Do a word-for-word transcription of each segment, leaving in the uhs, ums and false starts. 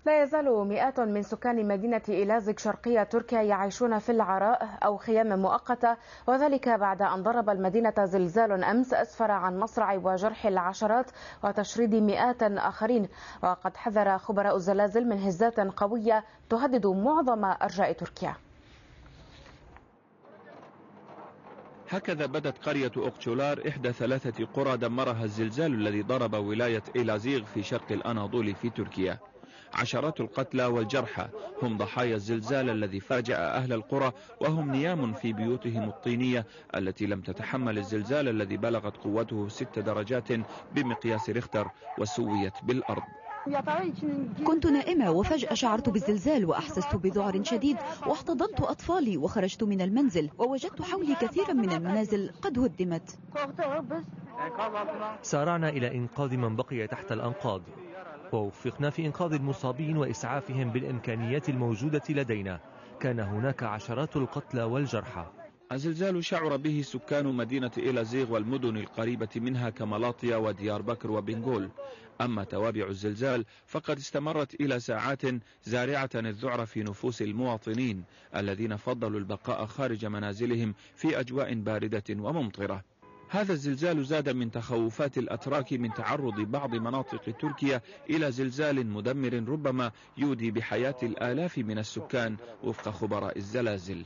لا يزال مئات من سكان مدينة إيلازيغ شرقية تركيا يعيشون في العراء أو خيام مؤقتة، وذلك بعد أن ضرب المدينة زلزال أمس أسفر عن مصرع وجرح العشرات وتشريد مئات آخرين. وقد حذر خبراء الزلازل من هزات قوية تهدد معظم أرجاء تركيا. هكذا بدت قرية أوكتشولار إحدى ثلاثة قرى دمرها الزلزال الذي ضرب ولاية إيلازيغ في شرق الأناضول في تركيا. عشرات القتلى والجرحى هم ضحايا الزلزال الذي فاجأ أهل القرى وهم نيام في بيوتهم الطينية التي لم تتحمل الزلزال الذي بلغت قوته ست درجات بمقياس ريختر وسويت بالأرض. كنت نائمة وفجأة شعرت بالزلزال وأحسست بذعر شديد واحتضنت أطفالي وخرجت من المنزل ووجدت حولي كثيرا من المنازل قد هدمت. سارعنا إلى إنقاذ من بقي تحت الأنقاض ووفقنا في إنقاذ المصابين وإسعافهم بالإمكانيات الموجودة لدينا. كان هناك عشرات القتلى والجرحى. الزلزال شعر به سكان مدينة إيلازيغ والمدن القريبة منها كملاطيا وديار بكر وبنغول. أما توابع الزلزال فقد استمرت إلى ساعات زارعة الذعر في نفوس المواطنين الذين فضلوا البقاء خارج منازلهم في أجواء باردة وممطرة. هذا الزلزال زاد من تخوفات الأتراك من تعرض بعض مناطق تركيا إلى زلزال مدمر ربما يودي بحياة الآلاف من السكان وفق خبراء الزلازل.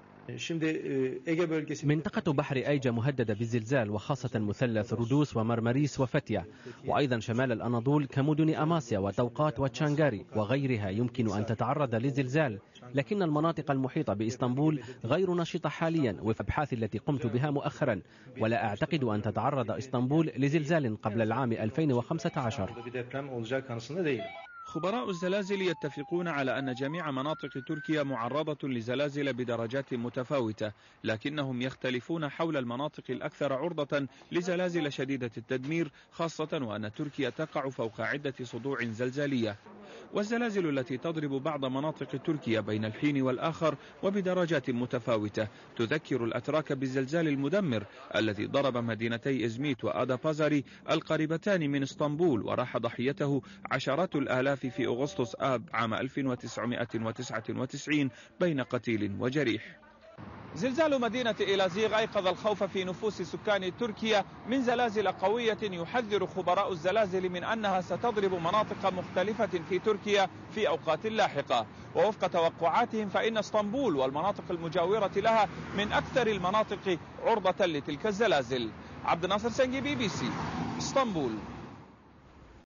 منطقة بحر أيجا مهددة بالزلزال، وخاصة مثلث رودوس ومرمريس وفتيا، وأيضا شمال الأناضول كمدن أماسيا وتوقات وتشانغاري وغيرها يمكن أن تتعرض للزلزال. لكن المناطق المحيطة بإسطنبول غير نشطة حاليا وفق الأبحاث التي قمت بها مؤخرا، ولا أعتقد أن تتعرض إسطنبول لزلزال قبل العام ألفين وخمسة عشر. خبراء الزلازل يتفقون على أن جميع مناطق تركيا معرضة لزلازل بدرجات متفاوتة، لكنهم يختلفون حول المناطق الأكثر عرضة لزلازل شديدة التدمير، خاصة وأن تركيا تقع فوق عدة صدوع زلزالية. والزلازل التي تضرب بعض مناطق تركيا بين الحين والآخر وبدرجات متفاوتة تذكر الأتراك بالزلزال المدمر الذي ضرب مدينتي إزميت وآدا بازاري القريبتان من اسطنبول وراح ضحيته عشرات الآلاف في أغسطس آب عام ألف وتسعمئة وتسعة وتسعين بين قتيل وجريح. زلزال مدينة إيلازيغ أيقظ الخوف في نفوس سكان تركيا من زلازل قوية يحذر خبراء الزلازل من أنها ستضرب مناطق مختلفة في تركيا في أوقات لاحقة. ووفق توقعاتهم فإن اسطنبول والمناطق المجاورة لها من أكثر المناطق عرضة لتلك الزلازل. عبد الناصر سنجي، بي بي سي، اسطنبول.